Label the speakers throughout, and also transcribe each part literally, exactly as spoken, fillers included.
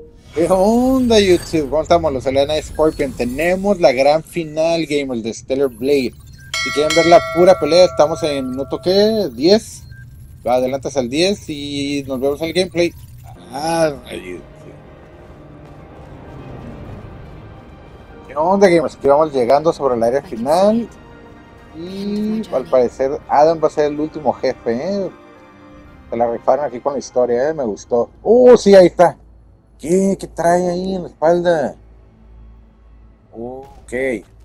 Speaker 1: ¿Qué onda, YouTube? ¿Cómo estamos? Los Elena Scorpion. Tenemos la gran final, gamers, de Stellar Blade. Si quieren ver la pura pelea, estamos en minuto, ¿qué? diez. Adelantas al diez y nos vemos en el gameplay. Ah, YouTube. ¿Qué onda, gamers? Aquí vamos llegando sobre el área final. Y al parecer Adam va a ser el último jefe, ¿eh? Se la rifaron aquí con la historia, ¿eh? Me gustó. ¡Uh, sí, ahí está! ¿Qué? ¿Qué trae ahí en la espalda? Ok.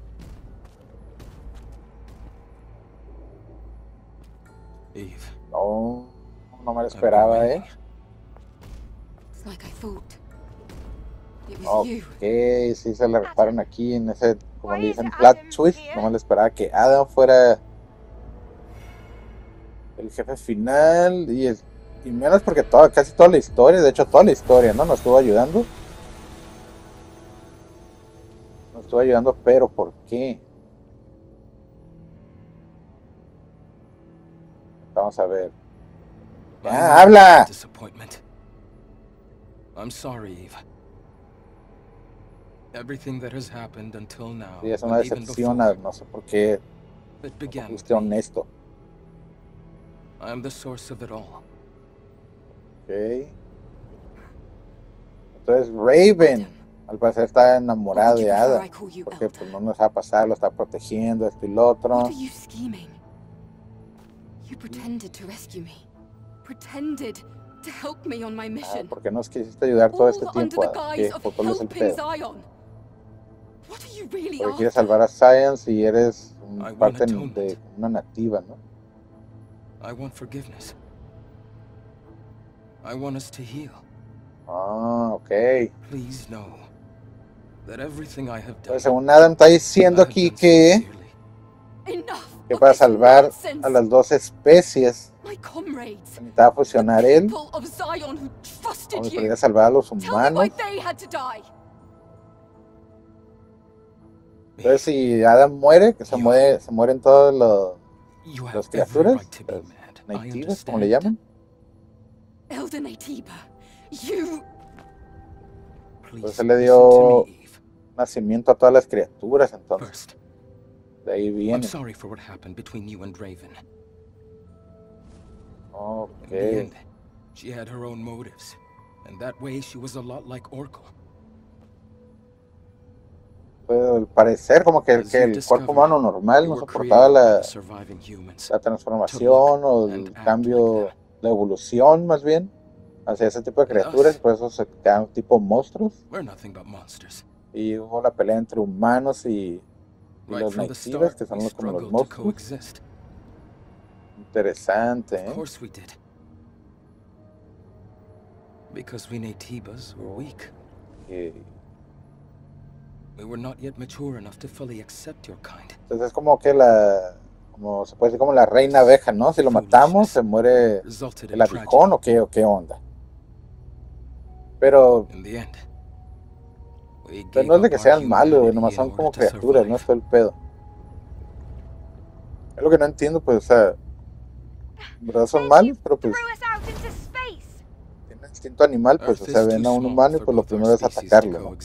Speaker 2: Eve.
Speaker 1: No, no me lo esperaba, ¿eh? Ok, sí se le rifaron aquí en ese, como le dicen, plot twist. No me lo esperaba que Adam fuera el jefe final. Y, es, y menos porque toda, casi toda la historia, de hecho toda la historia, ¿no? Nos estuvo ayudando. Nos estuvo ayudando, pero ¿por qué? Vamos a ver. ¡Ah, habla!
Speaker 2: I'm sorry, Eve. Everything that has happened until now.
Speaker 1: Sí, es una decepción, no sé por qué. No fuiste honesto.
Speaker 2: I am the source of it all.
Speaker 1: Ok. Entonces Raven, al parecer, está enamorada de Ada, porque pues no nos va a pasar, lo está protegiendo, esto y lo otro. Ah, porque nos quisiste ayudar todo este tiempo, Ada. ¿Qué? ¿Cuál es el pedo? Porque quieres salvar a Science y eres un parte de una nativa, ¿no?
Speaker 2: I want forgiveness. I want us to heal.
Speaker 1: Ah, ok.
Speaker 2: Please know that everything I have done.
Speaker 1: Pues según Adam está diciendo aquí que que para salvar a las dos especies necesitaba fusionar él, o me podría salvar a los humanos. Entonces si Adam muere, que se muere, se mueren todos los las criaturas, las nativas, como le llaman. Entonces él le dio nacimiento a todas las criaturas, entonces. De ahí viene. Ok.
Speaker 2: She had her own motives, and that way she was a lot like Oracle.
Speaker 1: Pues, al parecer como que, que el cuerpo humano normal no soportaba la, la transformación o el cambio, la evolución más bien hacia ese tipo de criaturas, y por eso se quedan tipo monstruos. Y hubo la pelea entre humanos y, y los nativos, que son los, como los monstruos. Interesante, ¿eh?
Speaker 2: Because we nativas were weak.
Speaker 1: Okay.
Speaker 2: We were not yet mature enough to fully accept your kind.
Speaker 1: Entonces es como que la, como se puede decir, como la reina abeja, ¿no? Si lo matamos, se muere el abijón, o qué, o qué onda. Pero, pero no es de que sean malos, nomás son como criaturas, no es todo el pedo. Es lo que no entiendo, pues, o sea, en verdad son malos, pero pues tienen instinto animal, pues, o sea, ven a un humano y pues lo primero es atacarlo, ¿no?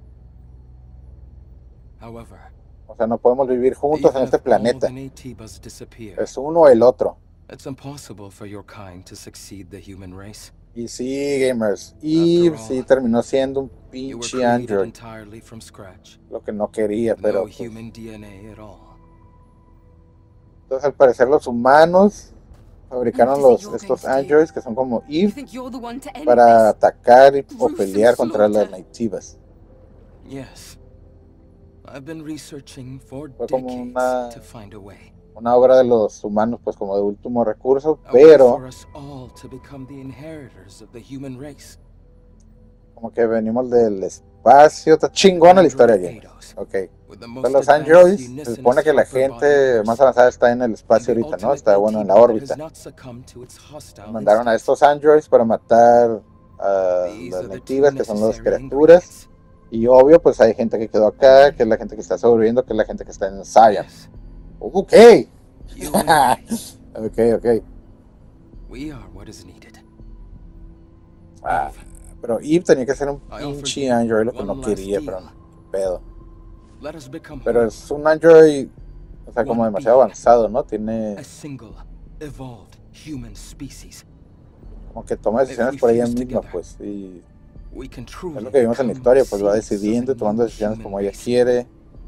Speaker 1: O sea, no podemos vivir juntos en este planeta. Es uno o el otro. Y sí, gamers, Eve sí terminó siendo un pinche android. Lo que no quería, pero pues, entonces al parecer los humanos fabricaron los, estos androids que son como Eve para atacar y, o pelear contra las nativas. Fue como una, una obra de los humanos, pues como de último recurso, pero como que venimos del espacio. Está chingona la historia aquí. Ok. Pues los androids, se supone que la gente más avanzada está en el espacio ahorita, ¿no? Está, bueno, en la órbita. Mandaron a estos androids para matar a las nativas, que son las criaturas. Y obvio, pues hay gente que quedó acá, que es la gente que está sobreviviendo, que es la gente que está en Zion. Ok. Ok, ok. Ah, Pero Eve tenía que ser un pinche Android, lo que no quería, pero no, pedo. Pero es un Android, o sea, como demasiado avanzado, ¿no? Tiene como que toma decisiones por ella misma, pues, y es lo que vimos en la historia, pues va decidiendo y tomando decisiones como ella quiere.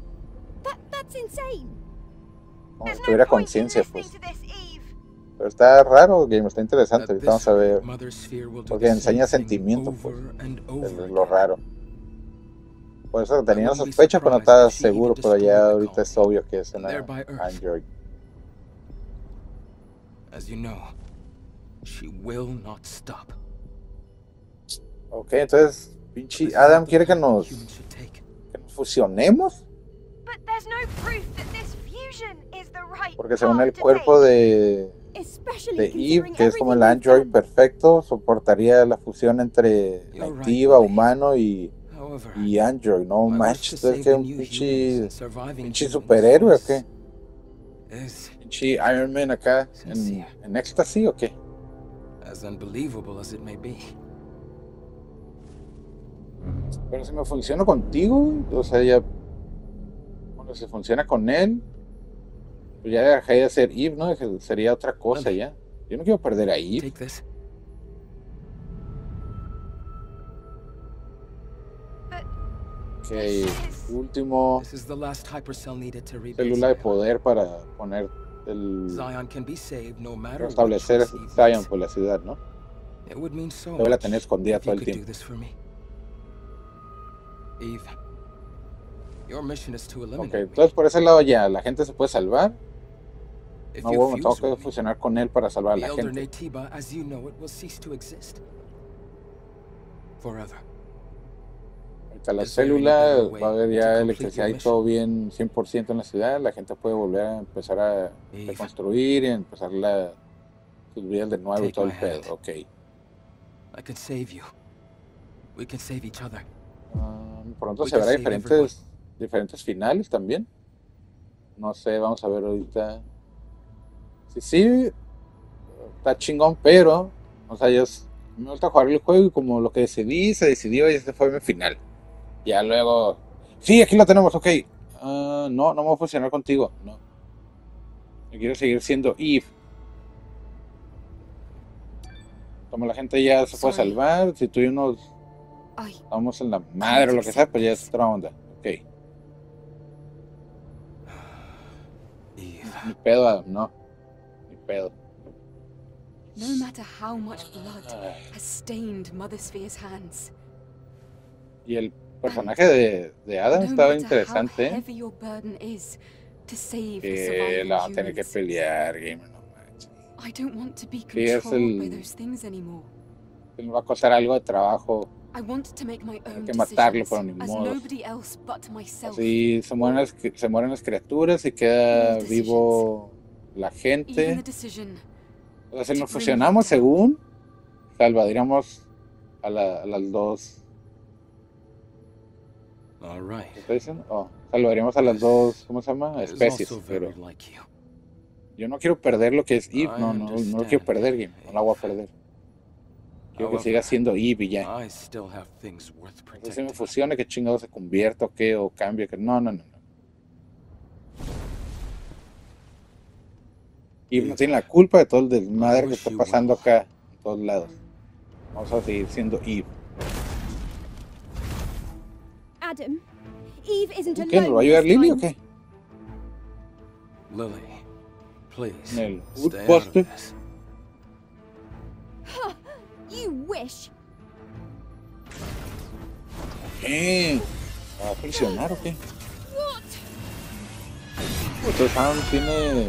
Speaker 1: Como si tuviera conciencia, pues. Pero está raro, Game, está interesante, ahorita vamos a ver. Porque enseña sentimiento, pues. Es lo raro. Por eso tenía sospecha, pero no estaba seguro, pero ya ahorita es obvio que es una Android. Ok, entonces, pinche Adam quiere que nos, que nos fusionemos. Porque según el cuerpo de, de Eve, que es como el Android perfecto, soportaría la fusión entre nativa, humano y, y Android, ¿no? Manches, ¿es que un pinche, pinche superhéroe o qué? Pinche Iron Man acá en, en éxtasis o qué? Pero si me funciona contigo, o sea, ya, bueno, si funciona con él, pues ya dejaría de ser Eve, ¿no? Sería otra cosa ya. Yo no quiero perder a Eve. Ok, último célula de poder para poner el... para establecer Zion por la ciudad, ¿no? Debe la tener escondida todo el tiempo. Ok, entonces por ese lado ya, la gente se puede salvar. No, bueno, tengo que fusionar con él para salvar a la gente. Ahorita la célula, va a haber ya electricidad y todo bien cien por ciento en la ciudad. La gente puede volver a empezar a reconstruir y empezar la, sus vidas de nuevo y todo el pedo. Ok. Um, pronto se verá diferentes, diferentes finales también. No sé, vamos a ver ahorita. Sí, sí, está chingón, pero, o sea, yo me gusta jugar el juego y como lo que decidí, se decidió y este fue mi final. Ya luego, sí, aquí lo tenemos, ok. Uh, no, no me voy a fusionar contigo, no. Yo quiero seguir siendo Eve. Como la gente ya se puede salvar, si tú y uno vamos en la madre o lo que sea, pues ya es otra onda, ok. Ni pedo, Adam, no. Ni pedo.
Speaker 3: No matter how much blood has stained Mother Sphere's hands.
Speaker 1: Y el personaje de, de Adam estaba interesante, ¿eh? Que la va a tener que pelear, Gamer, no manches. Sí, es el... le va a costar algo de trabajo. Hay que matarlo, pero ni modo. Así se mueren, las, se mueren las criaturas y queda vivo la gente. O sea, si nos fusionamos, según, salvaríamos a, la, a las dos. ¿Qué está diciendo? Oh, salvaríamos a las dos, ¿cómo se llama? Especies. Pero yo no quiero perder lo que es Eve. No, no, no lo quiero perder, Game. No la voy a perder. Quiero que siga siendo Eve y ya. No sé si me fusione, que chingado se convierta o qué, o cambie. Que... No, no, no. no. Eve no tiene la culpa de todo el desmadre que está pasando acá, en todos lados. Vamos a seguir siendo Eve.
Speaker 3: Adam, Eve isn't alone.
Speaker 1: ¿Qué? ¿Nos va a ayudar Lily o qué?
Speaker 2: Lily, please.
Speaker 1: En el Woodbuster.
Speaker 3: You wish.
Speaker 1: ¿Qué? ¿Va a presionar o qué? Entonces Adam tiene...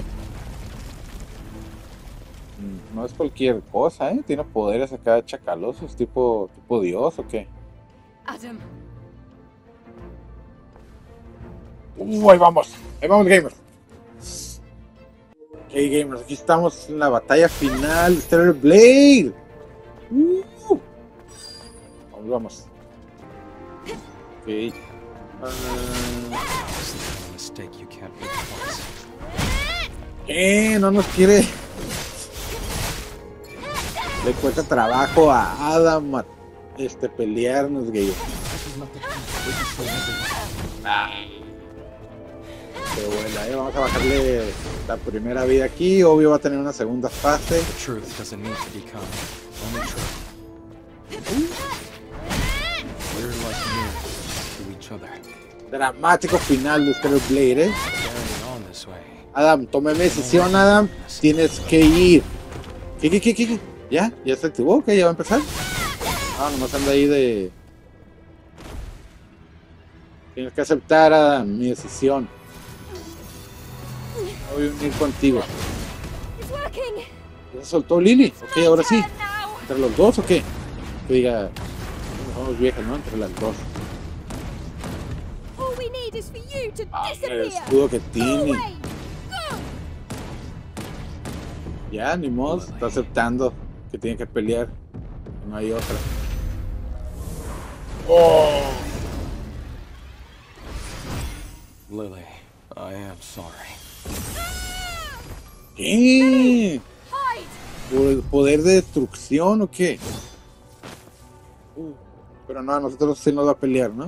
Speaker 1: No es cualquier cosa, ¿eh? Tiene poderes acá chacalosos, tipo, tipo Dios o qué.
Speaker 3: Adam.
Speaker 1: Uh, ahí vamos, ahí vamos, gamers. Ok, gamers, aquí estamos en la batalla final de Stellar Blade. Uh. Vamos, vamos. Ok. Uh. ¿Qué? No nos quiere. Le cuesta trabajo a Adam este, pelearnos, gay. Ah. Pero bueno, ahí vamos a bajarle la primera vida aquí. Obvio va a tener una segunda fase. Dramático final de Stellar Blade, ¿eh? Adam, tome decisión, Adam. Tienes que ir. ¿Qué, qué, qué, qué? ¿Ya? ¿Ya se activó? ¿Ok? ¿Ya va a empezar? Ah, nomás anda ahí de... Tienes que aceptar, Adam, mi decisión. Voy a unir contigo. ¿Ya se soltó Lily? Ok, ahora sí. ¿Entre los dos o qué? Que diga... Somos viejas, ¿no? Entre las dos. Ah, el escudo que tiene. Ya, ni modo. Está aceptando que tiene que pelear. No hay otra. Oh.
Speaker 2: Lily, I am sorry.
Speaker 1: ¿Qué? ¿Poder de destrucción o qué? Uh, pero no, a nosotros sí nos va a pelear, ¿no?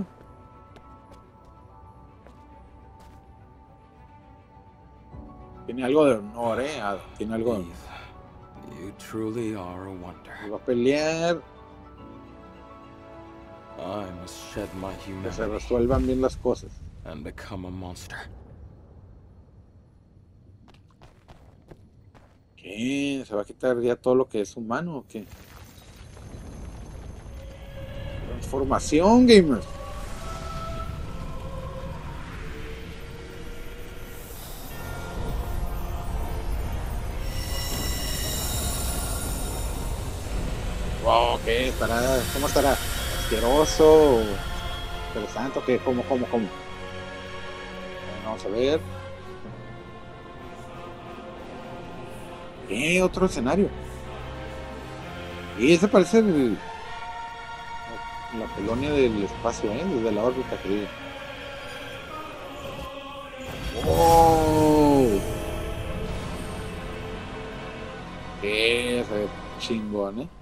Speaker 1: Tiene algo de honor, ¿eh? Tiene algo de honor.
Speaker 2: You truly are a wonder.
Speaker 1: Va a pelear.
Speaker 2: I must shed my humanity.
Speaker 1: Que se resuelvan bien las cosas.
Speaker 2: And become a monster.
Speaker 1: ¿Qué? ¿Se va a quitar ya todo lo que es humano o qué? Transformación, gamers. Wow, ¿qué? ¿Estará, ¿Cómo estará? ¿Asqueroso? ¿Interesante o qué? ¿Cómo, cómo, cómo? Bueno, vamos a ver. ¿Qué? Otro escenario. Y ese parece el, la colonia del espacio, ¿eh? Desde la órbita que vive. ¡Oh! ¡Qué chingón, eh!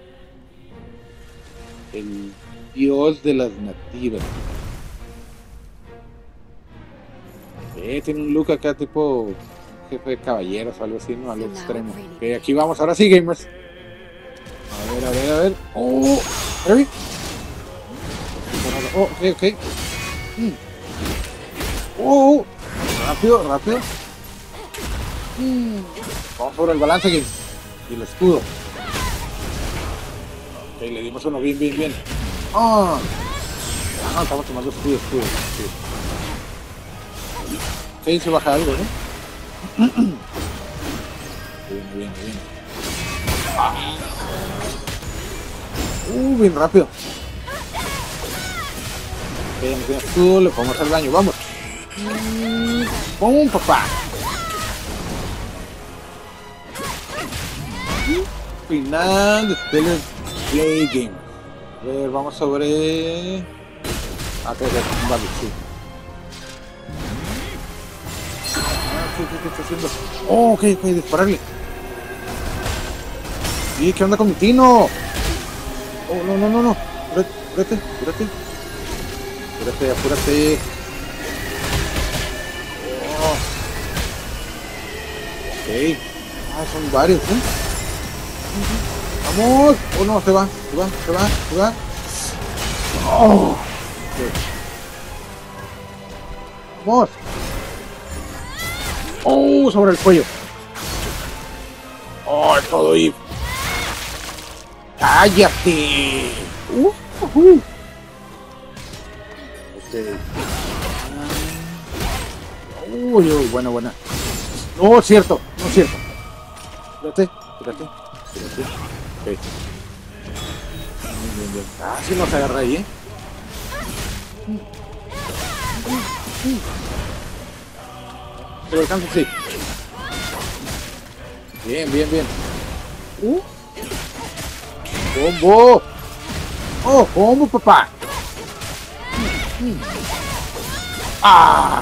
Speaker 1: El dios de las nativas. Eh, tiene un look acá tipo jefe de caballeros o algo así, ¿no? Al extremo. Ok, aquí vamos, ahora sí, gamers. A ver, a ver, a ver. ¡Oh! ¿Harry? Oh, ok, ok. Mm. ¡Oh! Rápido, rápido. Mm. Vamos sobre el balance aquí. Y el escudo. Ok, le dimos uno bien, bien, bien. ¡Ah! Ah, no, estamos tomando escudo, escudo. escudo. Ok, se baja algo, ¿no? Bien, bien, bien. Ah. Uh, bien rápido. Ok, ya no tiene escudo, le podemos hacer daño, vamos. ¡Pum, papá! Final de Stellar Blade Game. A ver, vamos sobre... Ah, que es vale, sí. Ah, ¿qué, qué, qué está haciendo? Oh, ok, ok, dispararle. ¿Y qué onda con mi tino? Oh, no, no, no, no. Espérate, espérate. Apúrate, apúrate. Oh. Ok. Ah, son varios, ¿eh? ¡Vamos! Oh, no, se va, se va, se va, se va. Oh. Okay. ¡Vamos! ¡Oh! Sobre el cuello. ¡Oh! Todo ahí. ¡Cállate! Uh, uh, uh. Okay. Uy, uy, buena, buena. No, es cierto, no es cierto. Espérate, espérate, espérate. Ok. Bien, bien, bien. Ah, sí nos agarra ahí, ¿eh? ¿Se lo alcanza? Sí. Bien, bien, bien. Uh. ¡Combo! ¡Oh, combo, papá! ¡Ah!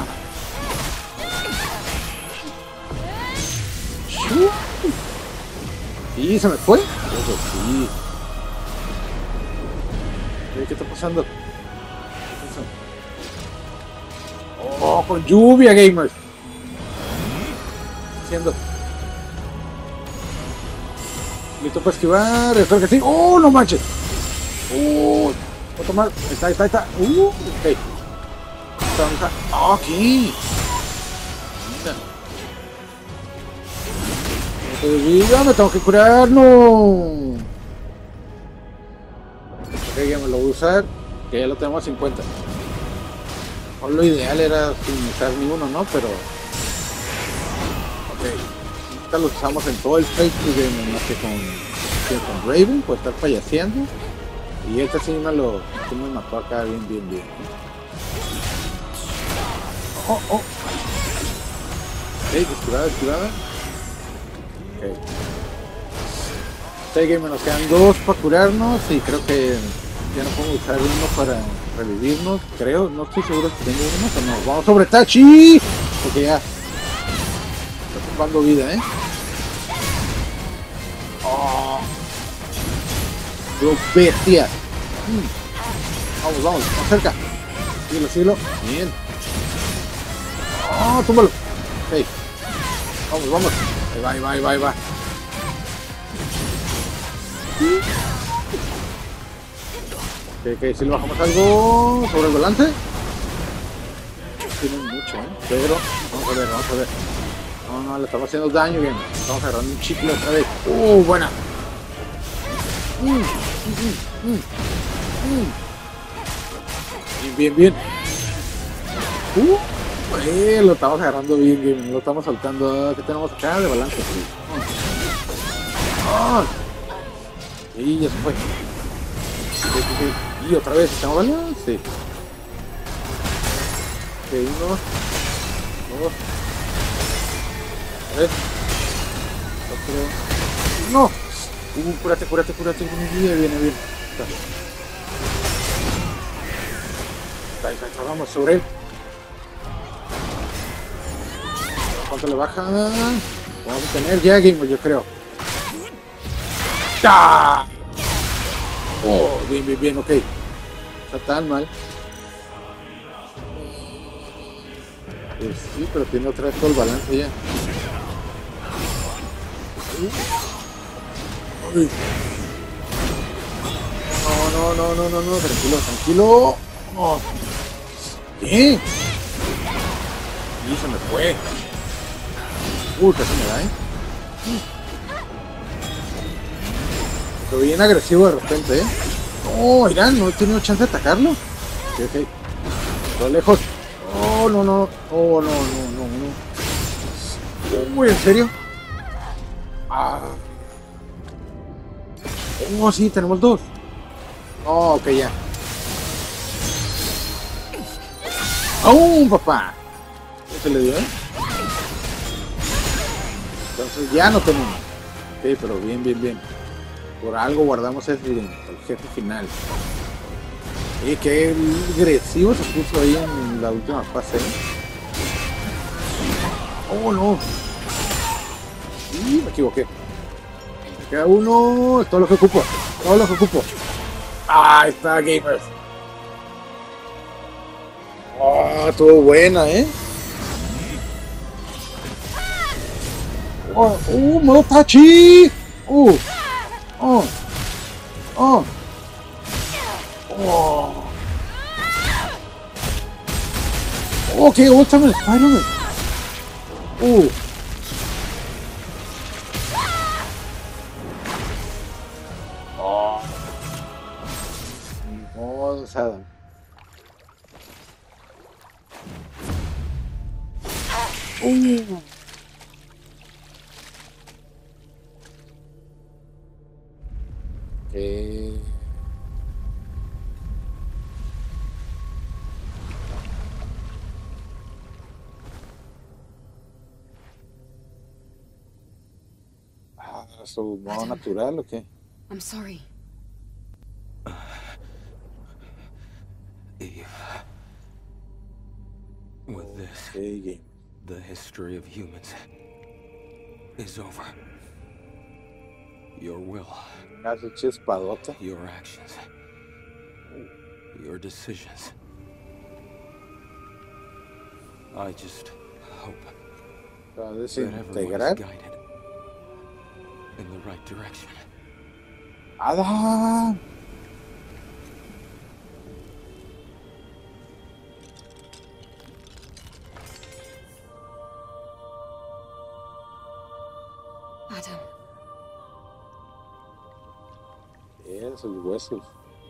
Speaker 1: ¿Y se me fue? Eso sí. ¿Qué está pasando? Oh, con lluvia, gamers. Haciendo. Listo para esquivar. Espero que sí. Oh, no manches. Uh, voy a tomar. Ahí está, ahí está, ahí está. Uh, ok. Aquí. Ya me tengo que curar, no. Ok, ya me lo voy a usar. Que ya lo tenemos a cincuenta. O lo ideal era sin usar ni uno, ¿no? Pero. Ok. Ahorita lo usamos en todo el Facebook de más que con, que con Raven, pues estar payaseando. Y este sí me lo. Sí me mató acá bien, bien, bien. Oh, oh. Ok, escurada, escurada. Ok. Este game nos quedan dos para curarnos y creo que ya no podemos usar uno para revivirnos, creo, no estoy seguro si tengo uno, pero nos vamos sobre Tachi, porque ya está ocupando vida, eh. Oh, ¡qué bestia! Mm. Vamos, vamos, más cerca. Síguelo, síguelo. Bien. Oh, túmbalo. Ok. Vamos, vamos. Ahí va, ahí va, ahí va, ahí va. Ok, ok, si le bajamos algo sobre el balance. Tienen mucho, ¿eh? Pero, vamos a ver, vamos a ver. No, no, le estamos haciendo daño, bien. Estamos agarrando un chicle otra vez. ¡Uh, buena! Mm, mm, mm, mm. Bien, bien, bien. Uh, eh, lo estamos agarrando bien, bien. Lo estamos soltando. ¿Qué tenemos acá de balance? Oh. Y ya se fue. Y otra vez, ¿estamos balance? Sí. Ok, uno, dos, tres, cuatro. ¡No! Uh, cúrate, cúrate, cúrate. Viene, viene, bien. Está, está, está, vamos sobre él. ¿Cuánto le baja? Vamos a tener ya Game, yo creo. ¡Ah! Oh, bien, bien, bien, ok. Está tan mal. Pues sí, pero tiene otra vez todo el balance ya. Uy. No, no, no, no, no, no, tranquilo, tranquilo. Oh. ¿Qué? Y se me fue. Uy, casi me da, ¿eh? Pero bien agresivo de repente, ¿eh? No, Irán, no he tenido chance de atacarlo. Ok, ok. Todo lejos. Oh, no, no. Oh, no, no, no, no. Uy, ¿en serio? Ah. Oh, sí, tenemos dos. Oh, ok, ya. ¡Oh, papá! ¿Qué se le dio, eh? Entonces ya no tenemos. Ok, pero bien, bien, bien. Por algo guardamos el, el jefe final. Y qué agresivo se puso ahí en la última fase. Oh, no. Y me equivoqué. Me queda uno. Todo lo que ocupo. Todo lo que ocupo. Ah, está, gamers. Ah, estuvo buena, ¿eh? Oh, uh, modo Tachi. Uh. Oh. Oh. Oh. Ok, Ultimate Spider-Man. Uh. Oh. Oh, Adam. Uh. Okay. Ah, ¿su modo natural o qué?
Speaker 3: I'm sorry.
Speaker 2: Eve. With this,
Speaker 1: Okay.
Speaker 2: the history of humans is over. Your will,
Speaker 1: Hace chispadota.
Speaker 2: your actions, your decisions. I just hope that everyone is guided in the right direction.
Speaker 1: Adam.
Speaker 3: Adam.
Speaker 1: Esos huesos.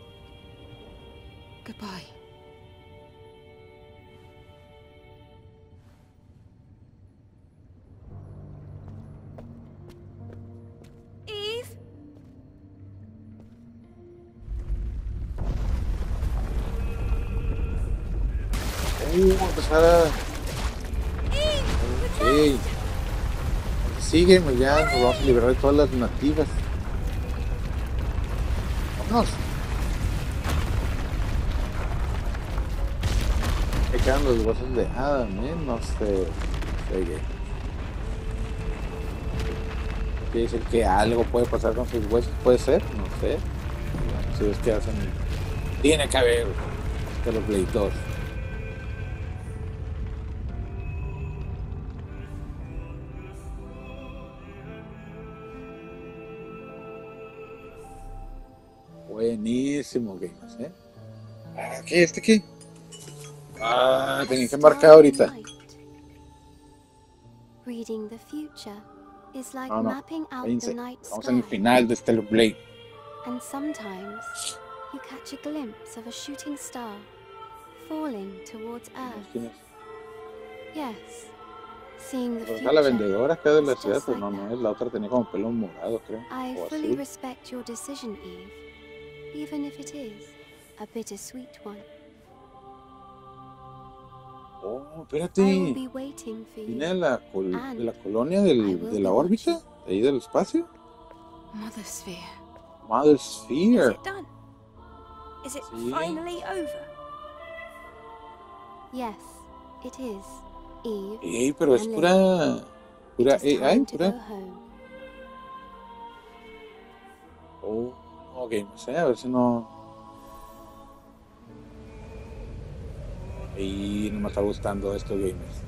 Speaker 3: Goodbye. Eve?
Speaker 1: Uh, empezar a... Eve, sígueme ya, nos vamos a liberar de todas las nativas. Vámonos. Me quedan los huesos de Adam, ¿eh? No sé. sé qué. Quiere decir que algo puede pasar con sus huesos, puede ser, no sé. Si es que hacen. Tiene que haber de los Blade dos. Buenísimo, Gamers, ¿eh? Aquí, este aquí. Ah, tenía que marcar ahorita.
Speaker 4: Reading the future is like
Speaker 1: No, no.
Speaker 4: mapping out
Speaker 1: Fíjense,
Speaker 4: the night
Speaker 1: vamos en el
Speaker 4: sky.
Speaker 1: final de Stellar Blade.
Speaker 4: And sometimes you catch a glimpse of a shooting star falling towards Earth.
Speaker 1: ¿Quién es?
Speaker 4: Yes. Seeing the
Speaker 1: Pues está la
Speaker 4: future.
Speaker 1: vendedora acá de la
Speaker 4: It's
Speaker 1: ciudad,
Speaker 4: just
Speaker 1: pues
Speaker 4: like
Speaker 1: no, no
Speaker 4: that.
Speaker 1: es la otra, tenía como pelo morado, creo.
Speaker 4: I
Speaker 1: O
Speaker 4: fully
Speaker 1: azul.
Speaker 4: respect your decision, Eve, even if it is a bittersweet one.
Speaker 1: Oh,
Speaker 4: I will
Speaker 1: espérate.
Speaker 4: be waiting for
Speaker 1: ¿Viene de
Speaker 4: you.
Speaker 1: la, col-
Speaker 4: And
Speaker 1: de la colonia
Speaker 4: I
Speaker 1: del,
Speaker 4: will
Speaker 1: de
Speaker 4: be
Speaker 1: la órbita? ¿De ahí del espacio?
Speaker 3: Mother Sphere.
Speaker 1: Mother
Speaker 5: Is
Speaker 1: Sphere.
Speaker 5: it done? Is it
Speaker 1: Sí.
Speaker 5: finally over?
Speaker 4: Yes, it is, Eve.
Speaker 1: Ey, pero es
Speaker 4: And
Speaker 1: pura...
Speaker 4: It
Speaker 1: Pura
Speaker 4: is
Speaker 1: A I,
Speaker 4: time to go
Speaker 1: pura...
Speaker 4: home.
Speaker 1: Oh, ok, no sé, a ver si no... Y no me está gustando esto, gamers.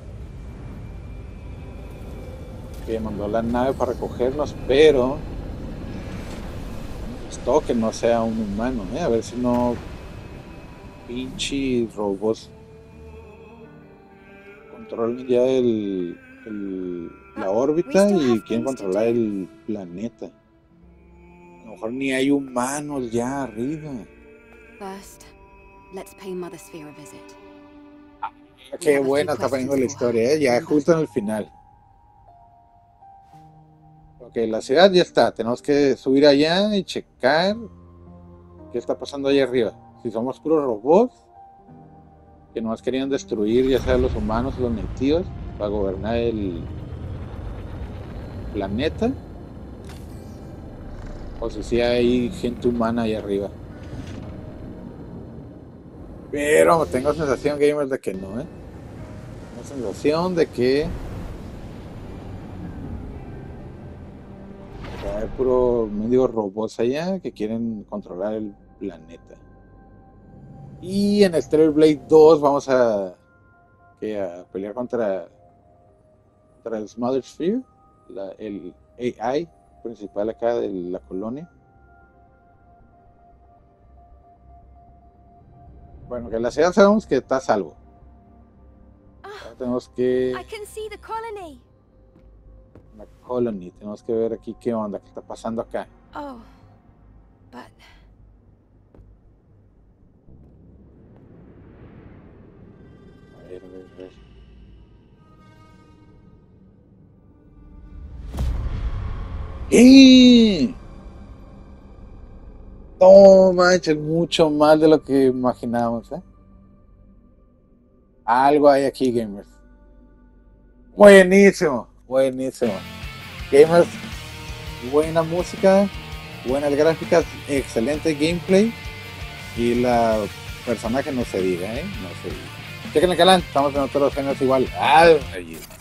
Speaker 1: Que mandó la nave para recogernos, pero... Esto que no sea un humano, ¿eh? A ver si no... Pinche robots controlan ya el, el- la órbita y quieren controlar el planeta. A lo mejor ni hay humanos ya arriba.
Speaker 3: First, let's pay Mother Sphere a visit.
Speaker 1: Qué buena está poniendo la historia, ¿eh? Ya justo en el final. Ok, la ciudad ya está. Tenemos que subir allá y checar qué está pasando allá arriba. Si somos puros robots que nomás querían destruir ya sea los humanos o los nativos para gobernar el planeta, o si sí hay gente humana allá arriba. Pero tengo sensación, gamers, de que no, ¿eh? Tengo sensación de que hay puro medio robots allá que quieren controlar el planeta. Y en Stellar Blade dos vamos a, que a pelear contra, contra el Mother Sphere, la, el A I principal acá de la colonia. Bueno, que la ciudad sabemos que está a salvo. Ahora tenemos que...
Speaker 5: I can see the colony.
Speaker 1: La colony, tenemos que ver aquí qué onda, qué está pasando acá.
Speaker 5: Oh, but
Speaker 1: A ver, a ver, a ver. ¡Eh! No manches, mucho más de lo que imaginábamos, ¿eh? Algo hay aquí, gamers. Buenísimo, buenísimo. Gamers, buena música, buenas gráficas, excelente gameplay y la personaje no se diga, ¿eh? No se diga. Chequen el canal, estamos en otros géneros igual. ¡Ay!